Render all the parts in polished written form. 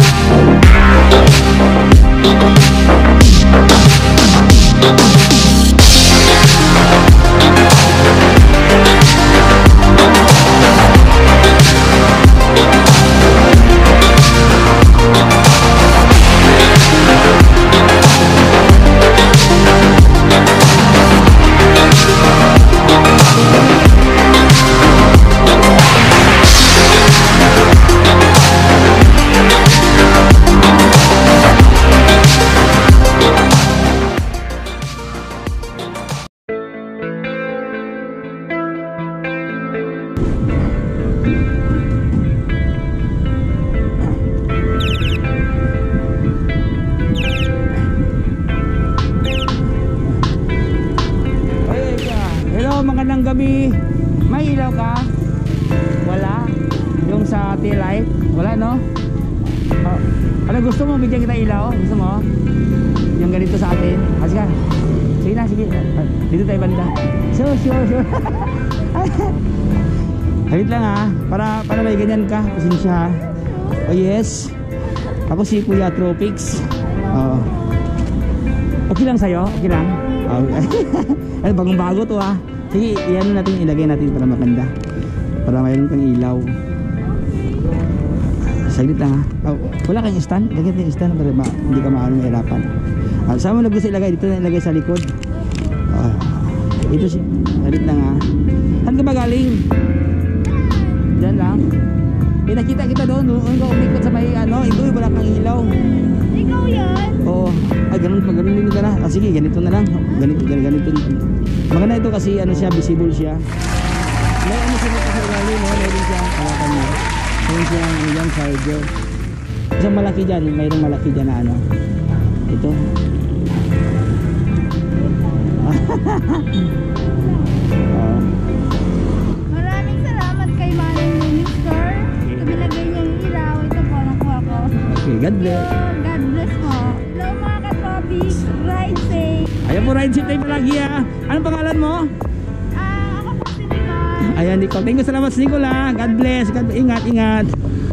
Magandang gabi. May ilaw ka? Wala? Yung sa tail light? Wala, no? Oh. Ano gusto mo? Bigyan kita ilaw? Gusto mo? Yung ganito sa atin? Kasi ka. Sige na, sige. Dito tayo banda. Sure. Halit lang ha. Para may ganyan ka. Pasensya ha. Oh yes. Ako si Kuya Tropics. Oh. Okay lang sa'yo? Okay lang? Oh. Ano, bagong bago to ha. Sige, iyan natin, ilagay natin para maganda. Para mayroon kang ilaw. Saglit lang ha. Oh, wala kang stand? Ilagay natin yung stand para hindi ka mahirapan. Saan mo na gusto ilagay? Dito na ilagay sa likod. Ito siya. Saglit lang ha. Saan ka ba galing? Diyan lang. Nakita kita doon. Doon ka umikot sa may ano. Ito wala kang ilaw. Ikaw yan? Oo. Ay, ganun din ka na. Sige, ganito na lang. Ganito. Maganda ito kasi ano siya, visible siya. May ano siya dito sa ilalim, mayroon siya, hawakan niya. Mayroon siya yung charger. Isang malaki dyan, mayroong malaki dyan na ano. Ito. Maraming salamat kay Manang Minister. Nilagay niya yung ilaw. Ito po, nakuha ko. Okay, God bless. God bless po. Hello mga ka-topics. Ride safe. Ayan po, ride safe tayo palagi ha. Anong pangalan mo? Ako po si Nicole. Ayan, Nicole. Thank you, salamat sa Nicole ha. God bless. Ingat.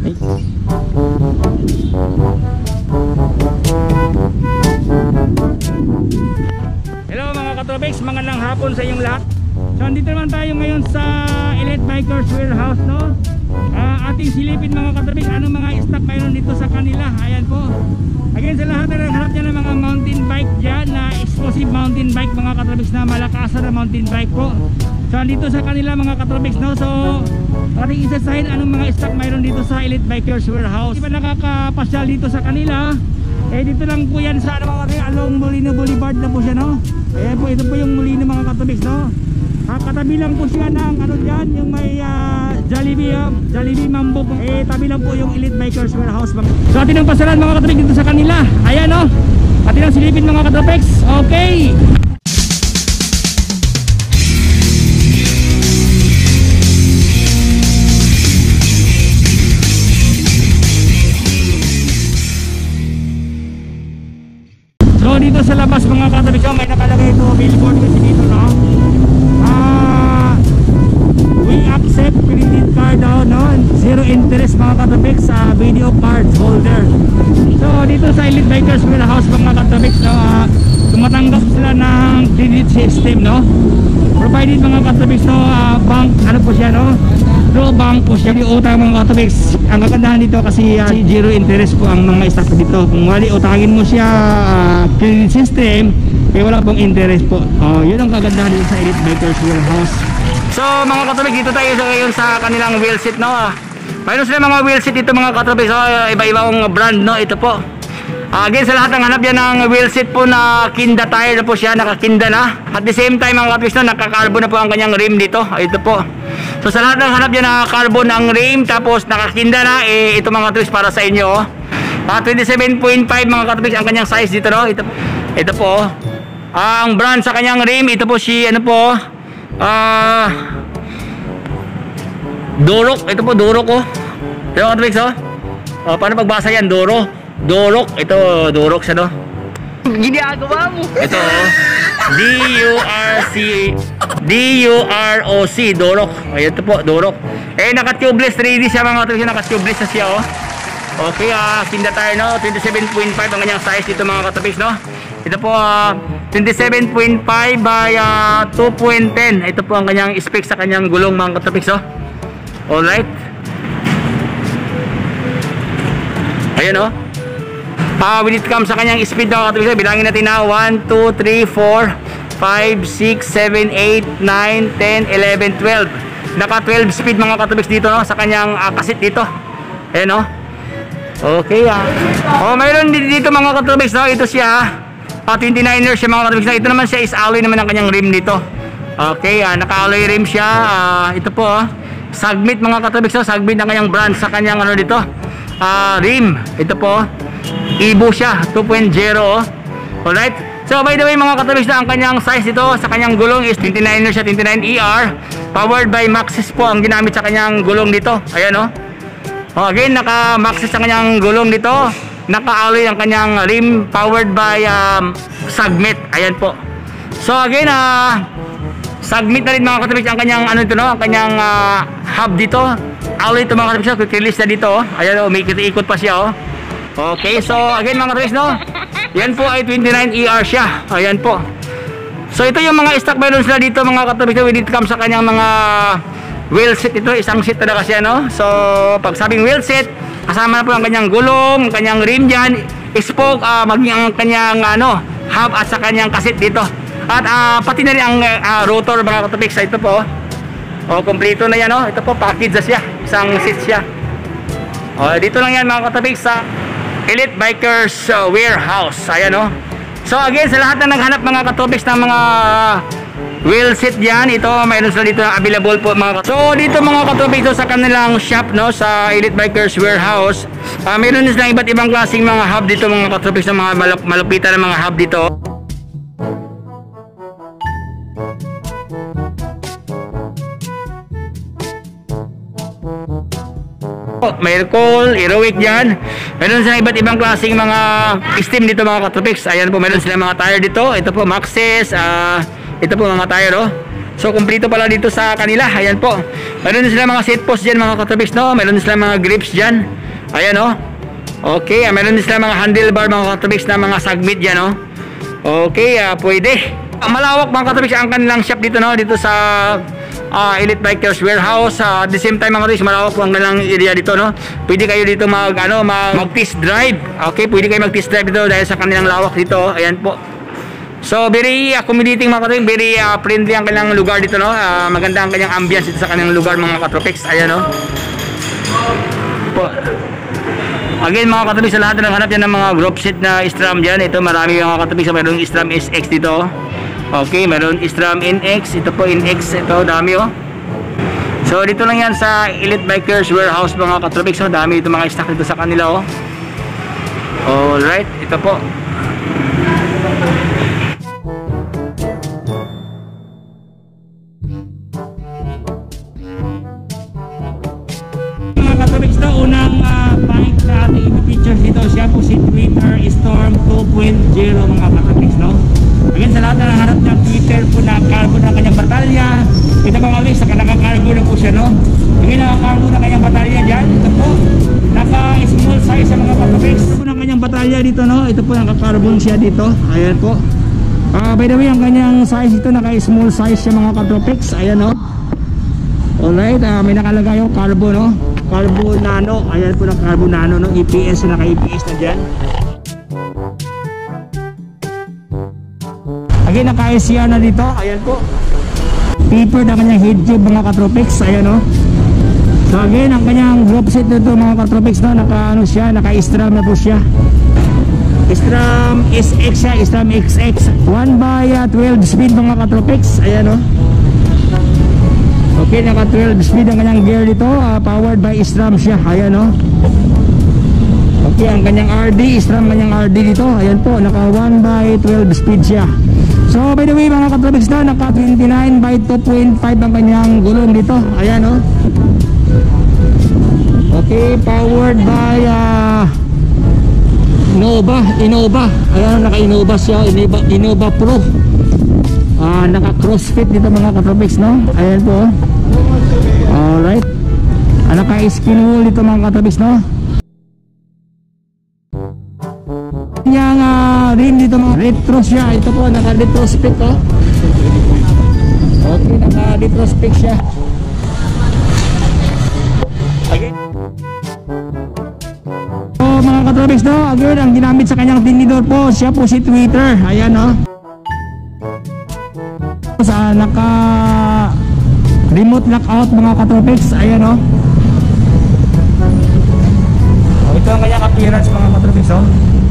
Hello mga ka-tropics, magandang hapon sa inyong lahat. So andito naman tayo ngayon sa Elite Bikers Warehouse, no? Ating silipin mga ka-tropics, anong mga stock mayroon dito sa kanila. Ayan po. Again, sa lahat na naghanap dyan ng mga mountain bike dyan, na exclusive mountain bike mga ka-tropics, na malakasan na mountain bike po. So andito sa kanila mga ka-tropics, no? So ating isasahin anong mga stock mayroon dito sa Elite Bikers Warehouse. Di ba nakakapasyal dito sa kanila? Dito lang po yan sa along Molino Boulevard na po siya, no? Po, ito po yung Molino mga ka-tropics, no? Katabi lang po siya ng ano dyan, yung may Jollibee Mambo po. Tabi lang po yung Elite Bikers Warehouse. So atin ang pasaran mga ka-tropics dito sa kanila. Ayan, no? Atin ang silipin mga ka-tropics. Okay. So dito sa labas mga ka-tropics, may nakalagay ito billboard kasi dito, no? We accept credit card daw, no? Zero interest mga ka-tropics sa video card holder. So dito sa Elite Bikers Warehouse mga ka-tropics, no? Tumatanggap sila ng credit system, no? Provided mga ka-tropics, no? Bank, ano po siya, no? Through bank po siya utang mga ka-tropics. Ang kagandahan dito kasi zero interest po ang mga stock dito. Kung wali utangin mo siya credit system, wala pong interest po. Yun ang kagandahan dito sa Elite Bikers Warehouse. So mga ka-tropics, dito tayo ngayon sa kanilang wheel set, no? Mayroon sila mga wheel set dito mga ka-tropics, so iba-ibang brand, no? Ito po. Again, sa lahat ng hanap yan ng wheel set po na Kinda tire na po siya, nakakinda na. At the same time mga ka-tropics, no, naka-carbon na po ang kanyang rim dito. Ito po. So sa lahat ng hanap yan na carbon ang rim, tapos nakakinda na, ito mga ka-tropics para sa inyo, oh. 27.5 mga ka-tropics ang kanyang size dito, no? Ito po. Ang brand sa kanyang rim, ito po si ano po, Durok. Ito po Durok, oh. Ito mga ka-tropics, oh. Paano pagbasa yan? Durok. Ito Durok siya, no? Ginagawa mo. Ito, oh. D-U-R-O-C Durok. Ito po Durok. Naka-tubeless 3D siya mga ka-tropics, naka-tubeless na siya, oh. Okay, Kinda Tire, no? 27.5 ang kanyang size dito mga katopics, no? Ito po, 27.5 by 2.10. Ito po ang kanyang specs sa kanyang gulong mga katopics, no? Alright. Ayan, no? When it comes sa kanyang speed mga katopics, bilangin natin na 1, 2, 3, 4, 5, 6, 7, 8, 9, 10, 11, 12. Naka 12 speed mga katopics dito, no? Sa kanyang kasit dito. Ayan, no? Okay, mayroon dito mga katopics, no? Ito siya, 29er siya mga katopics, no? Ito naman siya is alloy naman ang kanyang rim dito. Okay, naka-alloy rim siya. Ito po, Sagmit mga katopics, no? Sagmit ang kanyang brand sa kanyang ano dito, rim. Ito po, Evo siya, 2.0. Alright. So by the way mga katopics, na ang kanyang size dito sa kanyang gulong is 29er siya, 29ER. Powered by Maxxis po ang ginamit sa kanyang gulong dito. Ayan, no? Again, naka-Maxxis ang kanyang gulong dito. Naka-alloy ang kanyang rim, powered by Sagmit. Ayan po. So again, Sagmit na rin mga katopics ang kanyang ano ito, no? Ang kanyang hub dito. Alloy ito mga katopics, quick release na dito, oh. Ayan, oh, may ikot pa siya, oh. Okay, so again mga katopics, no? Yan po ay 29ER siya. Ayan po. So ito yung mga stock meron sila dito mga katopics when it comes sa kanyang mga wheel set. Ito isang set talaga siya, no? So pag sabing wheel set, kasama na po ang kanyang gulong, ang kanyang rim dyan, spoke, maging ang kanyang hub at sa kanyang kasit dito. At pati na rin ang rotor mga katopics. Ito po, kompleto na yan, no? Ito po, package na siya, isang set siya. Dito lang yan mga katopics sa Elite Bikers Warehouse. Ayan, no? So again, sa lahat na naghanap mga katopics ng mga wheel set dyan, ito mayroon sila dito na available po mga katopics. So dito mga katopics, sa kanilang shop, no, sa Elite Bikers Warehouse, mayroon silang iba't ibang klaseng mga hub dito mga katopics, na mga malupitan na mga hub dito. Mercol, Heroic dyan. Meron silang iba't ibang klaseng mga steam dito mga katopics. Ayan po, meron silang mga tire dito. Ito po, Maxxis. Ito po mga tire, oh. So, kumpleto pala dito sa kanila. Ayan po. Meron silang mga seat post dyan mga katopics, no? Meron silang mga grips dyan. Ayan, oh. Okay, meron silang mga handlebar mga katopics na mga Sagmit dyan, oh. Okay, pwede. Malawak mga katopics ang kanilang shop dito, no? Dito sa Elite Bikers Warehouse. At the same time mga katopics, malawak po ang kanilang area dito, no? Pwede kayo dito mag test drive. Okay, pwede kayo mag test drive dito dahil sa kanilang lawak dito. Ayan po. So very accommodating mga katopics, very friendly ang kanilang lugar dito, no? Maganda ang kanyang ambience dito sa kanilang lugar mga katopics. Ayan, no? Po. Again mga katopics, sa lahat na naghanap yan ng mga group set na SRAM dyan, ito marami mga katopics. Mayroong SRAM SX dito. Okay, mayroon SRAM NX. Ito po NX, ito dami, oh. So dito lang yan sa Elite Bikers Warehouse mga katopics, oh. Dami ito mga stock dito sa kanila, oh. Alright, ito po. Mga katopics, na unang bike na ating i-feature dito, siya po si Twitter Storm 2.0 mga katopics, no? Again, sa lahat na nahanap ng Twitter po na cargo na kanyang batalya. Ito mga katopics, naka-cargo na po siya, no? Again, naka-cargo na kanyang batalya dyan. Ito po, naka-small size sa mga katopics. Ito po na kanyang batalya dito, no? Ito po, naka-carbon siya dito. Ayan po. By the way, ang kanyang size ito, naka-small size siya mga katopics. Ayan, no? Alright, may nakalagay yung Carbo, no? Carbo Nano. Ayan po ng Carbo Nano, no? EPS, naka-EPS na dyan. Again, naka-SCR na dito. Ayan po. Paper na kanyang head tube mga katropics. Ayan, no? So again, ang kanyang group set dito mga katropics, no? Naka-SRAM na po siya. SRAM SX siya, SRAM XX 1x12 speed mga katropics. Ayan, no? Okay, naka 12 speed ang kanyang gear dito, powered by SRAM siya. Ayan, no? Okay, ang kanyang RD, SRAM kanyang RD dito. Ayan po, naka 1x12 speed siya. So by the way mga katropics, na naka 29x2.5 ang kanyang gulong dito. Ayan, no? Okay, powered by Innova. Ayan, naka Innova siya, Innova Pro. Naka crossfit dito mga katropics, no? Ayan po. Alright. Naka skin wheel dito mga katropics, no? kanyang rim dito mga retro siya. Ito po, naka-retrospect oh. Okay, naka-retrospect siya. Again. So mga katropics no, again, ang ginamit sa kanyang tinidor po, siya po si Twitter. Ayan oh. Sa naka remote lockout mga katropics. Ayan oh. Ito ang kanyang appearance mga katropics oh.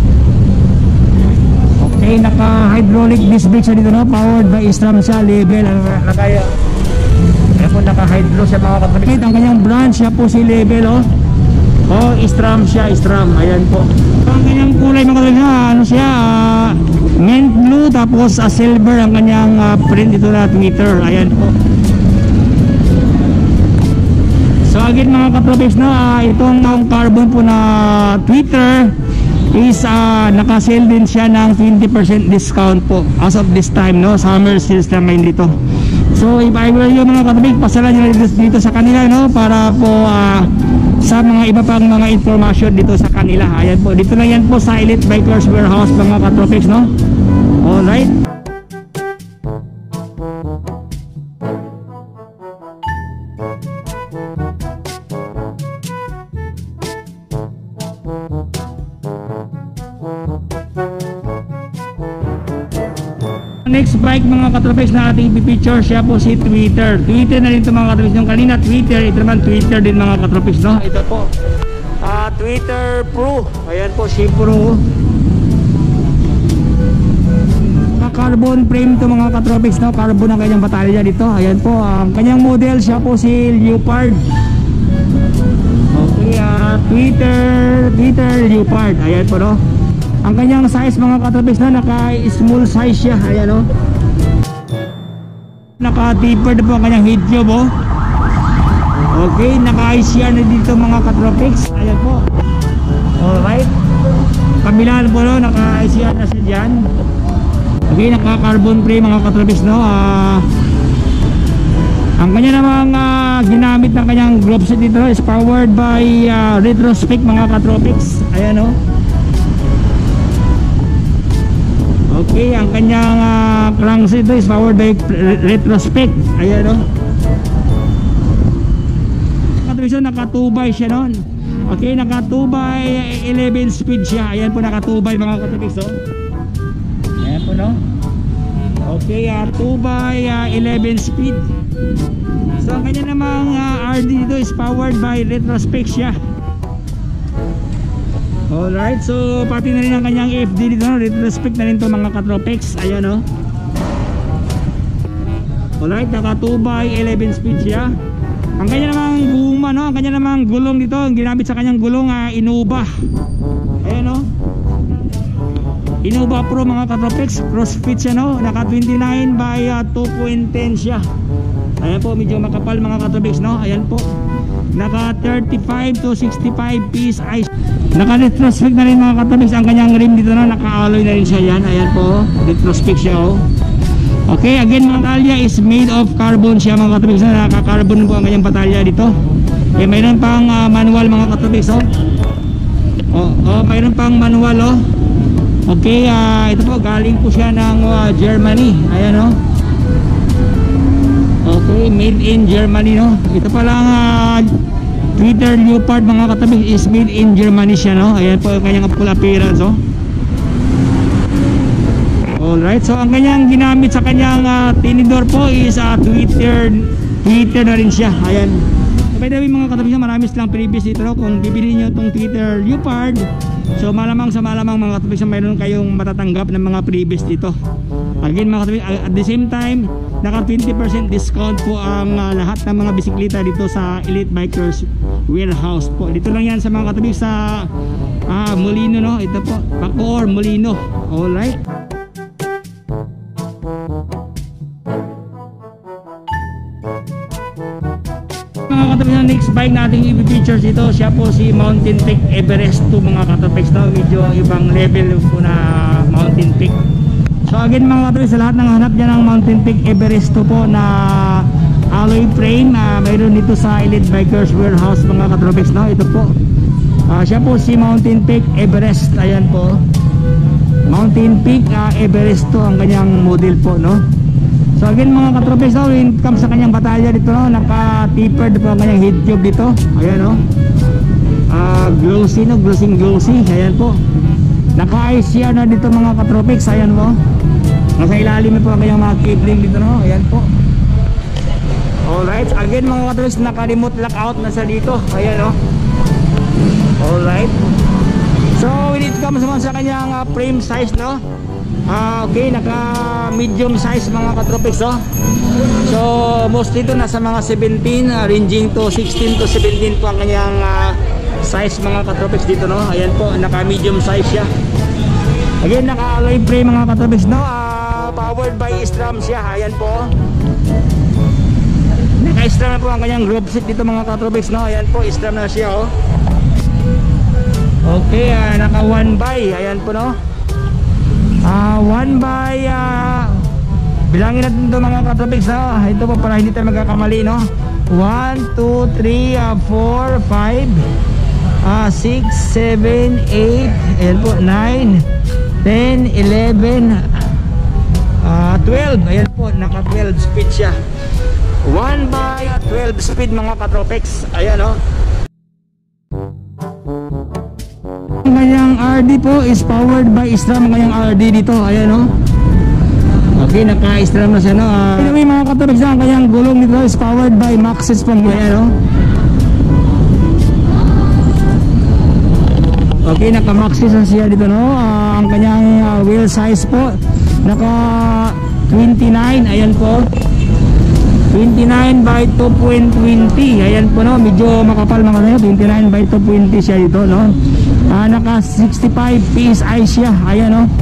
Okay, naka hydraulic disc brake siya dito no, powered by SRAM siya, level nakaya. Kaya po naka hydro siya mga katropics. Ang kanyang branch siya po si level oh. Oh, SRAM siya, SRAM. Ayan po. Ang kanyang kulay mga katropics ano siya, mint blue tapos silver ang kanyang print dito na Twitter. Ayan po. So again mga katropics na itong carbon po na Twitter is naka-sale din siya ng 20% discount po as of this time no, summer sales na ngayon dito. So if I were you mga katropics, pasalan nyo dito sa kanila no, para po sa mga iba pang mga information dito sa kanila. Ayan po, dito na yan po sa Elite Bikers Warehouse mga katropics no. Alright. Next bike mga katropics na ating ipipicture, siya po si Twitter. Twitter na rin ito mga katropics. Yung kanina Twitter, ito naman Twitter din mga katropics no. Ito po Twitter Pro. Ayan po si Pro. Carbon frame to mga katropics no. Carbon ang kanyang batalya dito. Ayan po, ang kanyang model siya po si Leopard. Okay, Twitter Leopard. Ayan po no. Ang kanyang size mga katropics na naka small size siya. Ayan o. Naka tapered po ang kanyang head tube oh. Okay, naka ICR na dito mga katropics. Ayan po. Alright. Kabilaan po no, naka ICR na siya dyan. Okay, naka carbon frame mga katropics no. Ang kanya namang ginamit ng kanyang glove set dito is powered by retrospect mga katropics. Ayan o. Okay, ang kanyang crankset ito is powered by retrospect. Ayan o. Katropics naka 2x siya nun. Okay, naka 2x11 speed siya. Ayan po, naka 2x mga katropics oh. Ayan po no. Okay, 2x11 speed. So ang kanya namang RD dito is powered by retrospect siya. Alright, so pati na rin ang kanyang FD dito no? Retrospect na rin to mga katropics. Ayan o. Alright, naka 2x11 speed siya. Ang kanya namang guma no, ang kanya namang gulong dito, ang ginamit sa kanyang gulong Innova. Ayan o. Innova Pro mga katropics, crossfit siya no, naka 29x2.10 siya. Ayan po, medyo makapal mga katropics no. Ayan po, naka 35 to 65 PSI. Naka retrospect na rin mga katropics ang kanyang rim dito no, naka-alloy na rin siya yan. Ayan po, retrospect siya oh. Okay, again mga batalya is made of carbon siya mga katropics na, naka-carbon po ang kanyang batalya dito. Okay, mayroon pang manual mga katropics oh. Mayroon pang manual oh. Okay, ito po galing po siya ng Germany. Ayan oh. Okay, made in Germany no. Ito pa lang Twitter Leopard mga katropics is made in Germany siya no. Ayan po ang kanyang full appearance oh. Alright, so ang kanyang ginamit sa kanyang tinidor po is Twitter na rin siya. Ayan. So by the way mga katropics, marami silang previous dito no? Kung bibili nyo itong Twitter Leopard, so malamang sa malamang mga katropics mayroon kayong matatanggap ng mga previous dito. Again mga katropics, at the same time naka 20% discount po ang lahat ng mga bisikleta dito sa Elite Bikers Warehouse po. Dito lang yan sa mga katropics sa Molino no. Ito po, Bacoor, Molino. Alright. Mga katropics, na next bike nating i-features dito, siya po si Mountain Peak Everest 2 mga katropics no? Medyo ibang level po na Mountain Peak. So again mga katropics, sa lahat ng hanap dyan ng Mountain Peak Everest 2 po na alloy frame, mayroon dito sa Elite Bikers Warehouse mga katropics no? Ito po, siya po si Mountain Peak Everest. Ayan po. Mountain Peak Everest to ang kanyang model po, no. So again mga katropics, no, when it comes sa kanyang batalya dito, no, naka-tapered po ang kanyang head tube dito. Ayan, no. Glossy, no, glossy. Ayan po. Naka-ICR na dito mga katropics. Ayan po. Nasa ilalim po ang kanyang mga cabling dito, no. Ayan po. Alright, again mga katropics, naka-remote lockout na sa dito. Ayan, no. Alright. So when it comes naman sa kanyang frame size, no, okay, naka medium size mga katropics, no. So mostly ito nasa mga 17, ranging to 16 to 17 po ang kanyang size mga katropics dito, no. Ayan po, naka medium size siya. Again, naka alloy frame mga katropics, no. Powered by SRAM siya. Ayan po, naka SRAM na po ang kanyang group set dito mga katropics, no. Ayan po, SRAM na siya, oh. Okay, naka 1x. Ayan po, no. 1x, bilangin natin ito mga katropics, no. Ito po para hindi tayo magkakamali, no. 1, 2, 3, 4, 5, 6, 7, 8, ayan po, 9, 10, 11, 12. Ayan po, naka 12 speed siya. 1x12 speed mga katropics. Ayan, no. Ang kanyang RD po is powered by SRAM. Ang kanyang RD dito, ayan, no. Okay, naka-SRAM na siya, no. Anyway mga katropics, ang kanyang gulong dito is powered by Maxxis po, ayan, no. Okay, naka-Maxxis na siya dito, no. Ang kanyang wheel size po, naka 29, ayan po, 29 by 2.20. Ayan po, no, medyo makapal mga kayo. 29 by 2.20 siya dito, no. Naka 65 PSI siya. Ayan, no.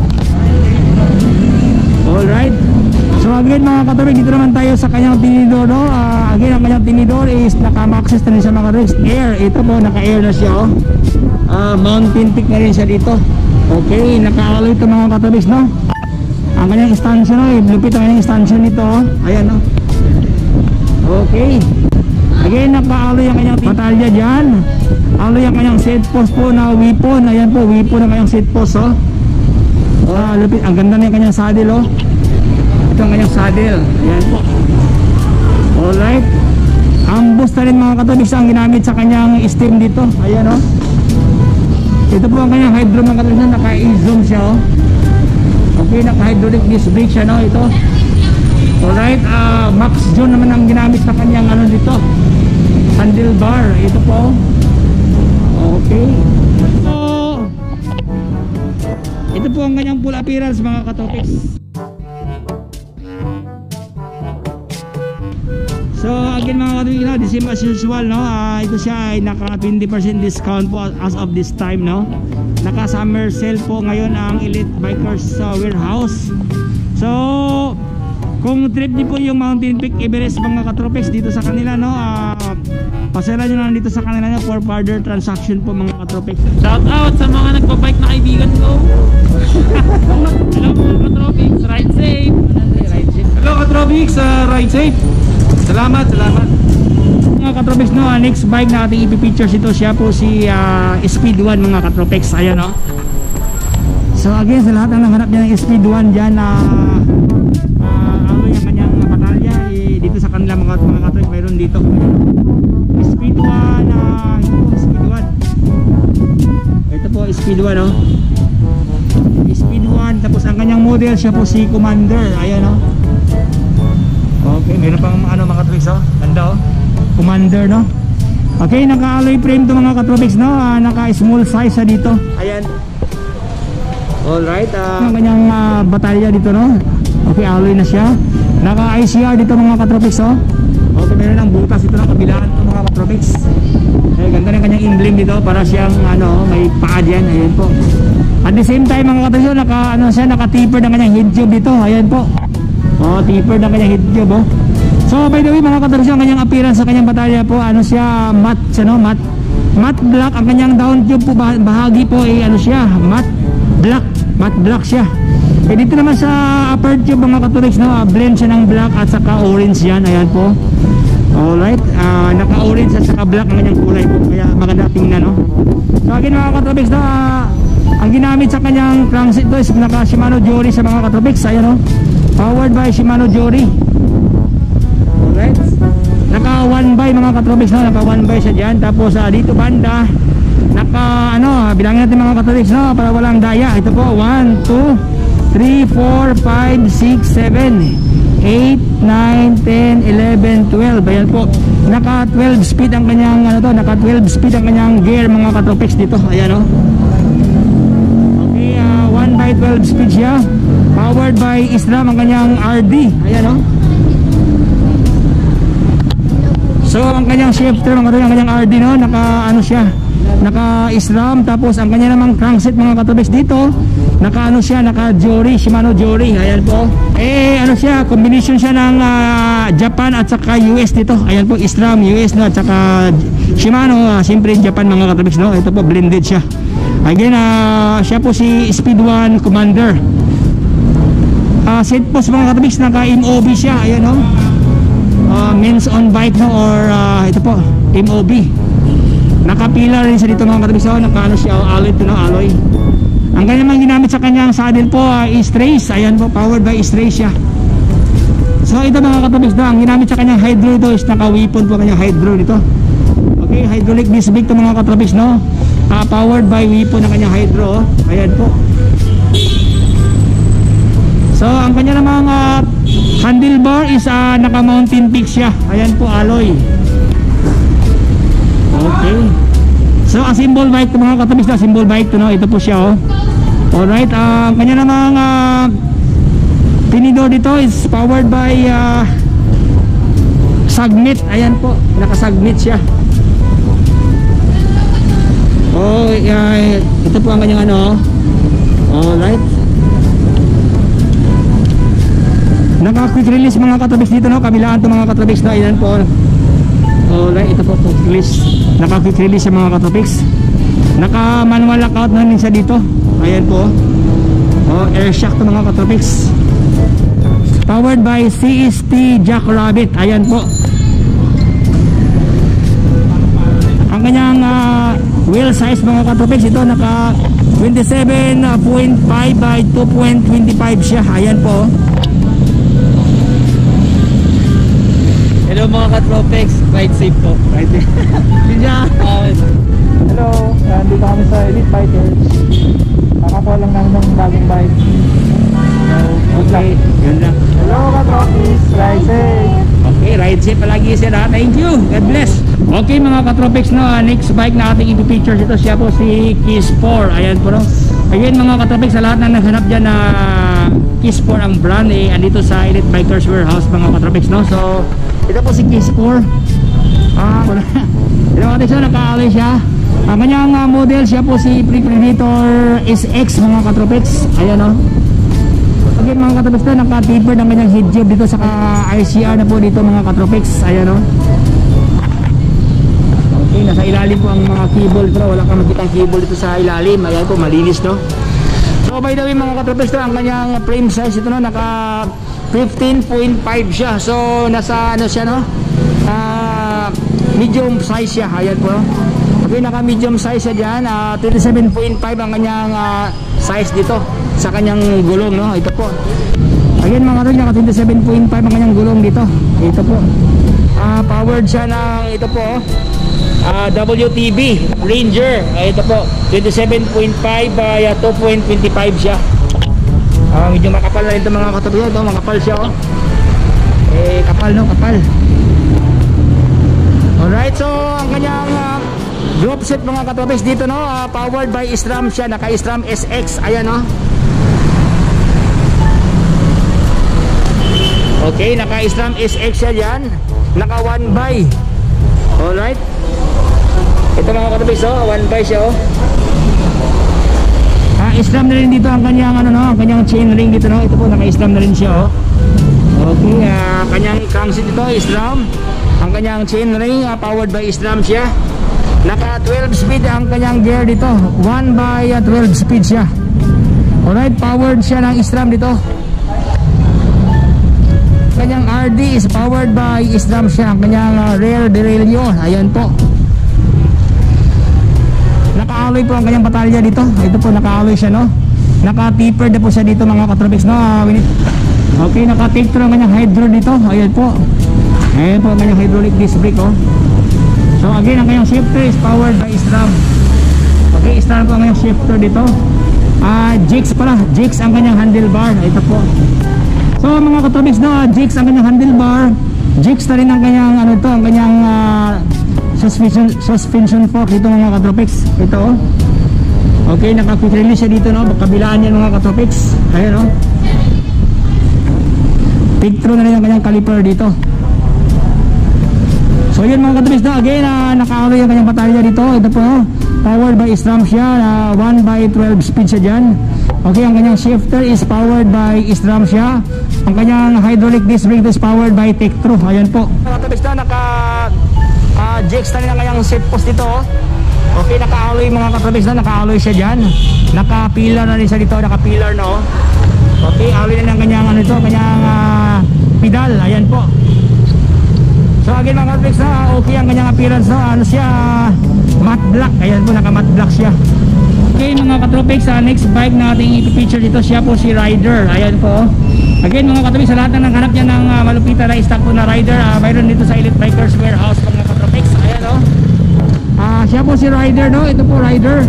Alright. So again mga katropics, dito naman tayo sa kanyang tinidor, no. Again, ang kanyang tinidor is naka-Maxxis na rin siya mga katropics. Air, ito po, naka-air na siya, oh. Mountain Peak na rin siya dito. Okay, naka-alloy ito mga katropics, no. Ang kanyang stanchion, no, lupit ang kanyang stanchion nito, oh. Ayan, no. Okay. Again, naka-alloy ang kanyang batalya dyan. Alloy ang kanyang set post po na weapon. Ayan po, weapon ang kanyang set post, oh. Lupit. Ang ganda na yung kanyang saddle, oh. Ito ang kanyang saddle. Ayan po. Alright. Ang boost na rin mga katropics ang ginamit sa kanyang steam dito. Ayan, oh. Ito po ang kanyang hydro mga katropics na naka-e-zoom siya, oh. Okay, naka-hydraulic disc brake siya, no. Ito. Alright, Max John naman ang ginamit sa kanyang ano dito, handlebar. Ito po. Okay. So, ito po ang kanyang full appearance mga katropics. So again mga katropics, no, the same as usual, no. Ito siya ay naka 20% discount po as of this time, no. Naka summer sale po ngayon ang Elite Bikers Warehouse. So kung trip niyo po yung Mountain Peak Everest mga katropics dito sa kanila, no, pasera nyo na dito sa kanila, no, for further transaction po mga katropics. Shout out sa mga nagpa-bike na kaibigan ko. Hello mga katropics, ride safe. Hello katropics, ride safe. Salamat. Mga katropics, no, next bike na ating ipipictures ito, siya po si Speed 1 mga katropics. Ayan, no. So again, sa lahat ng nanghanap niya ng Speed 1 dyan, yung kanyang batalya, dito sa kanila mga katropics, mayroon dito Speed 1. Ito po, Speed 1. Ito po, Speed 1, no. Speed 1. Tapos ang kanyang model, siya po si Commander. Ayan, no. Okay, mayroon pang ano mga katropics, oh. Ganda, oh. Commander, no. Okay, naka-alloy frame to mga katropics, no. Naka-small size sa dito. Ayan. Alright, ang kanyang batalya dito, no. Okay, alloy na siya. Naka-ICR dito mga katropics, oh. Okay, meron ng butas ito ng kabilaan ito mga katropics. Eh, ganda ng kanyang emblem dito para siyang ano, may paa dyan. Ayan po. At the same time mga katropics, naka-taper ng kanyang head tube dito. Ayan po. Oh, taper ng kanyang head tube, oh. So by the way mga katropics, ang kanyang appearance sa kanyang batalya po, ano siya, matte siya, no, matte black. Ang kanyang down tube po, bahagi po ay ano siya, matte black siya. Eh dito naman sa upper tube mga katropics, no, blend siya ng black at saka orange yan. Ayan po. Alright, naka-orange at saka black ang kanyang kulay po, kaya maganda tingnan, no. So again mga katropics, no, ang ginamit ginamit sa kanyang crankset to is naka Shimano Jory sa mga katropics. Ayan o, powered by Shimano Jory. Alright, naka 1 by mga katropics, no? Naka 1 by siya dyan. Tapos dito banda naka ano, bilangin natin mga katropics, no? Para walang daya. Ito po, 1, 2, 3, 4, 5, 6, 7, 8, 9, 10, 11, 12. Ayan po, naka 12 speed ang kanyang ano to, naka 12 speed ang kanyang gear mga katropics dito. Ayan o. Okay, 1 by 12 speed siya. Powered by Islam ang kanyang RD. Ayan o. So ang kanyang shifter, ang kanyang RD, no, naka ano siya, naka Islam. Tapos ang kanya namang crankset mga katropics dito, naka ano siya, naka Jory, Shimano Jory. Ayan po, ano siya, combination siya ng Japan at saka US dito. Ayan po, Islam, US, no, at saka Shimano, siyempre Japan mga katropics, no. Ito po, blended siya. Again, siya po si Speed 1 Commander. Set post mga katropics, naka MOB siya. Ayan, no, men's on bike, no, or ito po, MOB. Naka-pillar rin siya dito mga katropics, no. Naka ano siya, alloy to, no, alloy. Ang kanya naman ginamit sa kanyang saddle po is Trace. Ayan po, powered by Trace siya. So ito mga katropics, no, ang ginamit sa kanyang hydro ito is naka-weapon po kanyang hydro dito. Okay, hydraulic disc brake to mga katropics, no. Powered by weapon ng kanyang hydro. Ayan po. So ang kanya namang handlebar is naka-mountain peak siya. Ayan po, alloy. Okay. So a symbol bike to mga katropics, na symbol bike to, no. Ito po siya, oh. Alright, ang kanya namang tinidor dito is powered by Sagmit. Ayan po, naka-Sagmit siya. Oh, ito po ang kanyang ano. Alright, naka-quick release mga katropics dito, no. Kabilaan to mga katropics, na ayan po. Alright, ito po, quick release. Naka-quick release yung mga katropics. Naka-manual lockout na rin siya dito. Ayan po. Air shock to mga katropics. Powered by CST Jackrabbit. Ayan po. Ang kanyang wheel size mga katropics, ito naka 27.5 by 2.25 siya. Ayan po. Hello mga katropics, ride safe po. Right. Hello, dito kami sa Elite Bikers. Kakakuha lang namin ng bagong bike. Okay, yun lang. Hello katropics, ride safe. Okay, ride safe palagi sir, ha. Thank you, God bless. Okay mga katropics, no, next bike na ating i-picture dito, siya po si Kiss 4. Ayan po, no. Ayun mga katropics, sa lahat na naghanap dyan na Kiss 4 ang brand, andito sa Elite Bikers Warehouse mga katropics, no. So ito po si Kiss 4. Ito mga katropics, naka-alloy siya. Ang kanyang model, siya po si Predator SX mga katropics. Ayan, no. Okay mga katropics, naka-tapered ang kanyang head tube dito sa ICR na po dito mga katropics. Ayan, no. Okay, nasa ilalim po ang mga cable, pero wala kang makitang cable dito sa ilalim. Ayan po, malinis, no. So by the way mga katropics, ang kanyang frame size ito, no, naka 15.5 siya. So nasa ano siya, no, medium size siya. Ayan po, no. Okay, naka medium size siya dyan. 27.5 ang kanyang size dito sa kanyang gulong, no. Ito po. Again mga katropics, naka 27.5 ang kanyang gulong dito. Ito po. Powered siya ng ito po, WTB Ranger. Ito po, 27.5 by 2.25 siya. Medyo makapal na rin ito mga katropics. Ito, makapal siya, oh. Kapal, no, kapal. Alright, so ang kanyang group set mga katropics dito, no, powered by SRAM siya, naka SRAM SX. Ayan, no. Okay, naka SRAM SX siya dyan, naka 1 by. Alright, ito mga katropics, oh, 1 by siya, oh. SRAM na rin dito ang kanyang ano, no, ang kanyang chain ring dito, no. Ito po, naka SRAM na rin siya, oh. Okay, kanyang crankset dito SRAM. Ang kanyang chain ring, powered by SRAM siya. Naka 12 speed ang kanyang gear dito, 1 by 12 speed siya. Alright, powered siya ng SRAM dito. Kanyang RD is powered by SRAM siya. Ang kanyang rear derailleur, ayan po. naka-alloy po ang kanyang batalya dito. Ito po, naka-alloy siya, no? Naka-tapered na po siya dito mga katropics, no? Okay, naka-take through ang kanyang hydro dito. Ayan po. Ayan po ang kanyang hydraulic disc brake, oh. So again, ang kanyang shifter is powered by SRAM. Okay, SRAM po ang kanyang shifter dito. Jigs pala. Jigs ang kanyang handlebar. Ito po. So mga katropics, no? Jigs ang kanyang handlebar. Jigs na rin ang kanyang, ano to, ang kanyang suspension fork dito mga katropics. Ito, oh. Okay, naka-quick release siya dito, no? Kabilaan yan mga katropics. Ayan, oh. Pig through na rin ang kanyang caliper dito. So yun mga katropics, no? Again, naka-alloy ang kanyang batalya dito. Ito po, no? Powered by SRAM siya. 1/12 speed siya dyan. Okay, ang kanyang shifter is powered by SRAM siya. Ang kanyang hydraulic disc brake is powered by take-through. Ayan po. Mga katropics, no? Jigs na rin ang kanyang seat post dito, oh. Okay, naka-alloy mga katropics, no? Naka-alloy siya dyan. Naka-pillar na rin siya dito. Naka-pillar, no? Okay, alloy na ng kanyang, ano ito, kanyang pedal. Ayan po. So again mga katropics, no? Okay ang kanyang appearance, no? Ano siya? Matte black. Ayan po, naka-matte black siya. Okay mga katropics, next bike na ating ipipicture dito, siya po si Rider. Ayan po. Again mga katropics, sa lahat ng naghanap niya ng malupitan na stock po na Rider, mayroon dito sa Elite Bikers Warehouse mga katropics. Ayan, oh. Siya po si Rider, no? Ito po Rider.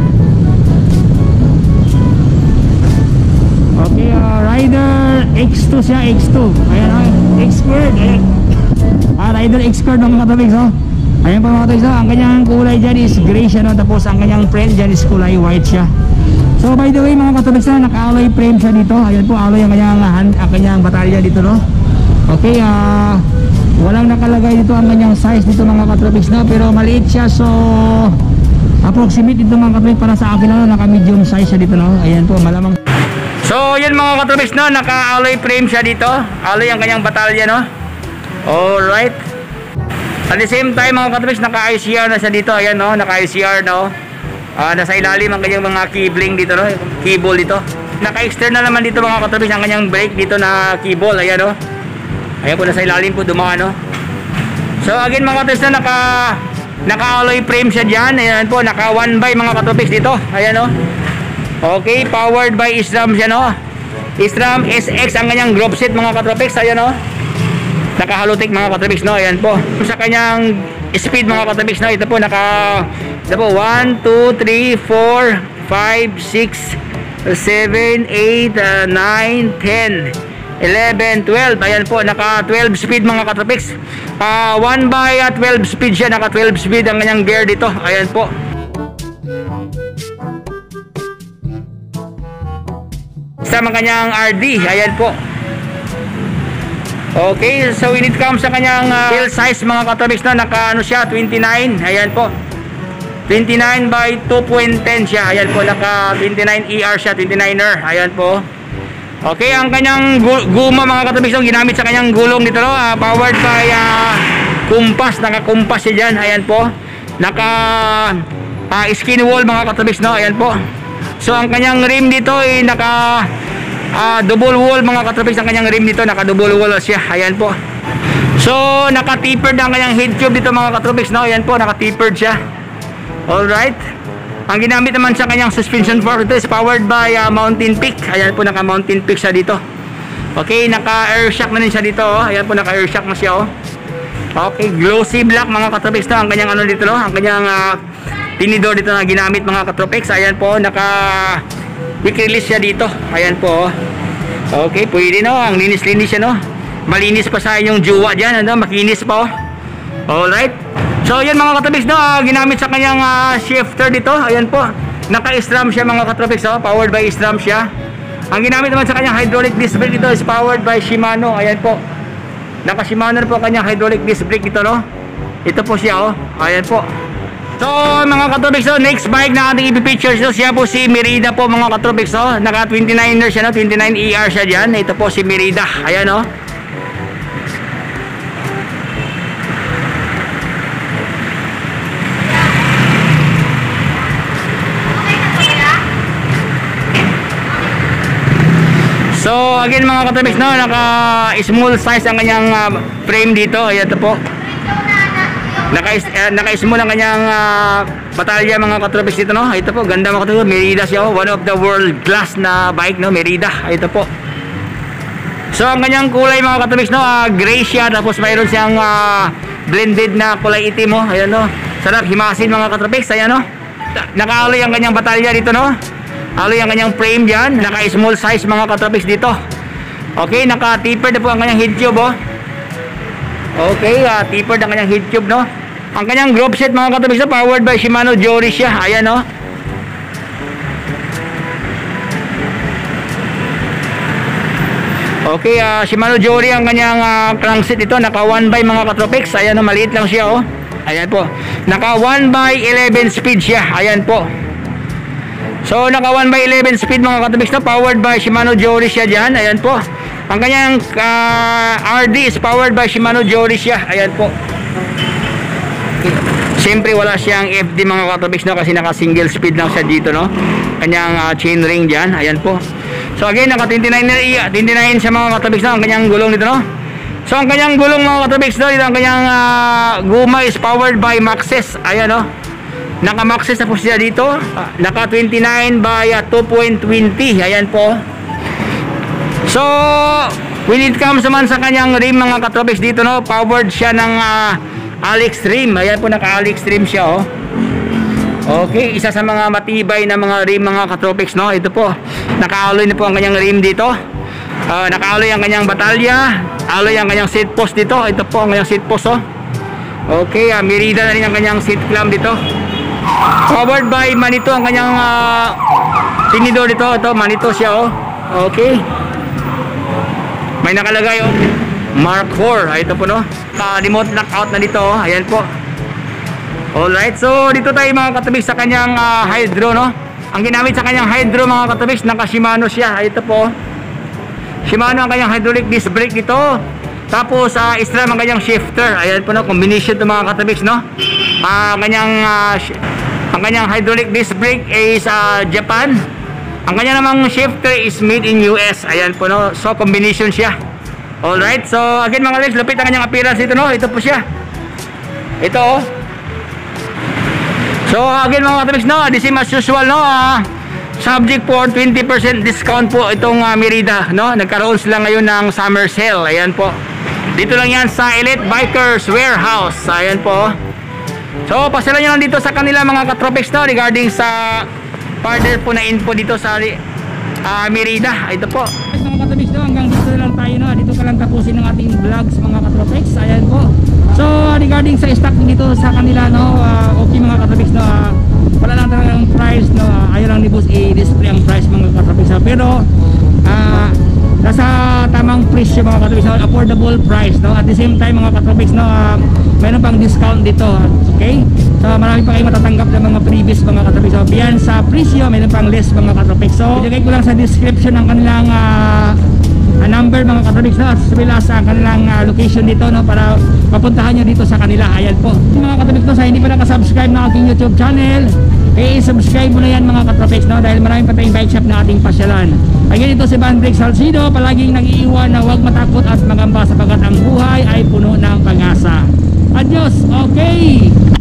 Okay, Rider X2 siya, X2. Ayan, oh. X-Squared. Ayan. Rider X-Squared mga katropics, oh. Ayan po mga katropics, oh. Ang kanyang kulay dyan is gray siya, no? Tapos ang kanyang frame dyan is kulay white siya. So by the way mga katropics, naka-alloy frame siya dito. Ayan po, alloy ang kanyang batalya dito, no? Okay, walang nakalagay dito ang kanyang size dito mga katropics, no? Pero maliit siya, so approximate dito mga katropics para sa akin, no? Naka-medium size siya dito, no? Ayan po, malamang. So yun mga katropics, no? Naka-alloy frame siya dito. Alloy ang kanyang batalya, no? Alright. At the same time mga katropics, naka-ICR na siya dito. Ayan, no? Naka-ICR, no? Nasa ilalim ang kanyang mga keyblink dito, no? Keyball dito. Naka-external naman dito mga katropics ang kanyang brake dito na keyball. Ayan, no? Ayan po, nasa ilalim po dumaan, no? So again mga katropics, na naka-alloy frame siya dyan. Ayan po, naka 1/by mga katropics dito. Ayan, no? Okay, powered by SRAM siya, no? SRAM SX ang kanyang group set mga katropics. Ayan, no? Naka-halotic mga katropics, no? Ayan po. Sa kanyang speed mga katropics, no? Ito po, ito po, 1, 2, 3, 4, 5, 6, 7, 8, 9, 10, 11, 12. Ayan po, naka 12 speed mga katropics. 1/12 speed siya, naka 12 speed ang kanyang gear dito. Ayan po. Sa kanyang RD, ayan po. Okay, so when it comes sa kanyang wheel size mga katropics, na naka ano siya, 29. Ayan po. 29/2.10 siya. Ayan po, naka 29 ER siya, 29er. Ayan po. Okay, ang kanyang guma mga katropics, ginamit sa kanyang gulong dito, no? Powered by kumpas, naka-kumpas siya dyan. Ayan po. Naka skin wall mga katropics, no? Ayan po. So ang kanyang rim dito ay naka double wall mga katropics. Ang kanyang rim dito naka double wall siya. Ayan po. So naka-tapered ang kanyang head tube dito mga katropics, no? Ayan po, naka-tapered siya. Alright. Ang ginamit naman sa kanyang suspension fork ito is powered by Mountain Peak. Ayan po, naka Mountain Peak siya dito. Okay, naka air shock na rin siya dito, oh. Ayan po, naka air shock na siya, oh. Okay, glossy black mga katropics, no? Ang kanyang ano dito, no? Ang kanyang tinidor dito na ginamit mga katropics. Ayan po, naka quick release siya dito. Ayan po, oh. Okay, pwede, no? Ang linis-linis siya, no? Malinis pa sa inyong juwa dyan, ano? Makinis pa, oh. Alright. So yan mga katropics, no? Ginamit sa kanyang shifter dito. Ayan po, naka-SRAM siya mga katropics, oh. Powered by SRAM siya. Ang ginamit naman sa kanyang hydraulic disc brake dito is powered by Shimano. Ayan po, naka-Shimano po ang kanyang hydraulic disc brake dito, no? Ito po siya, oh. Ayan po. So mga katropics, so next bike na ating ipipicture, so siya po si Merida po mga katropics, oh. Naka 29er siya, no? 29 ER siya dyan. Ito po si Merida. Ayan, oh. So again mga katropics, no, naka small size ang kanyang frame dito. Ayan, ito po. Naka-small ang kanyang batalya mga katropics dito, no? Ito po, ganda mga katropics. Merida siya, oh. One of the world class na bike, no? Merida. Ito po. So ang kanyang kulay mga katropics, no? Gray siya, tapos mayroon siyang blended na kulay itim, oh. Ayan, no? Sarap himasin mga katropics. Ayan, no? Naka-alloy ang kanyang batalya dito, no? Alloy ang kanyang frame dyan. Naka-small size mga katropics dito. Okay, naka-tapered na po ang kanyang head tube, oh. Okay, tapered ang kanyang head tube, no? Ang kanyang group set mga katropics, no? Powered by Shimano Jory siya. Ayan, no? Okay, Shimano Jory ang kanyang crankset ito. Naka 1x mga katropics. Ayan, no? Maliit lang siya, oh. Ayan po. Naka 1x11 speed siya. Ayan po. So naka 1x11 speed mga katropics, no? Powered by Shimano Jory siya dyan. Ayan po. Ang kanyang RD is powered by Shimano Jory siya. Ayan po. Siyempre wala siyang FD mga katropics, no? Kasi naka single speed lang siya dito, no? Kanyang chain ring dyan. Ayan po. So again, naka 29 siya mga katropics, no? Ang kanyang gulong dito, no? So ang kanyang gulong mga katropics, no? Dito ang kanyang guma is powered by Maxxis. Ayan, no? Naka Maxxis na po siya dito. Naka 29 by 2.20. Ayan po. So when it comes naman sa kanyang rim mga katropics dito, no? Powered siya ng Alex rim. Ayan po, naka Alex rim siya, oh. Okay, isa sa mga matibay na mga rim mga katropics, no? Ito po, naka-alloy na po ang kanyang rim dito. Naka-alloy ang kanyang batalya. Alloy ang kanyang seat post dito. Ito po ang kanyang seat post, oh. Okay, Merida na rin ang kanyang seat clamp dito. Powered by Manito ang kanyang tinidor dito. Ito, Manito siya, oh. Okay. May nakalagay, oh, Mark 4. Ito po, no? Remote lockout na dito, oh. Ayan po. Alright, so dito tayo mga katropics sa kanyang hydro, no? Ang ginamit sa kanyang hydro mga katropics, naka Shimano siya. Ito po. Shimano ang kanyang hydraulic disc brake dito. Tapos SRAM ang kanyang shifter. Ayan po, no? Combination to mga katropics, no? Ang kanyang hydraulic disc brake is Japan. Ang kanyang namang shifter is made in US. Ayan po, no? So combination siya. Alright, so again mga katropics, lupit ang kanyang appearance dito, no? Ito po siya. Ito, oh. So again mga katropics, no, the same as usual, no, subject for 20% discount po itong Merida, no. Nagkaroon sila ngayon ng summer sale. Ayan po. Dito lang yan sa Elite Bikers Warehouse. Ayan po. So pasala nyo lang dito sa kanila mga katropics, no, regarding sa further po na info dito sa Merida. Ito po. Mga katropics, no, hanggang dito lang tayo, no. Dito ka lang tapusin ng ating vlogs mga katropics. Ayan po. So regarding sa stock dito sa kanila, no, okay mga katropics, no, wala lang talagang price, no, ayaw lang ni boss i-display ang price mga katropics, pero nasa tamang presyo mga katropics, no, affordable price, no, at the same time mga katropics, no, mayroon pang discount dito, okay, so marami pa kayo matatanggap ng mga previous mga katropics, so beyond sa presyo mayroon pang less mga katropics. So ilagay ko lang sa description ng kanilang number mga katropics, no, as well as ang kanilang location dito, no, para mapuntahan nyo dito sa kanila. Ayan po mga katropics, no, sa hindi pa nakasubscribe na aking YouTube channel, subscribe mo na yan mga katropics, no, dahil marami pa tayong bike shop na ating pasyalan. Again, ito si Bandrix Salcido, palaging nag-iiwan na huwag matakot at magamba sapagkat ang buhay ay puno ng pag-asa. Adios, okay.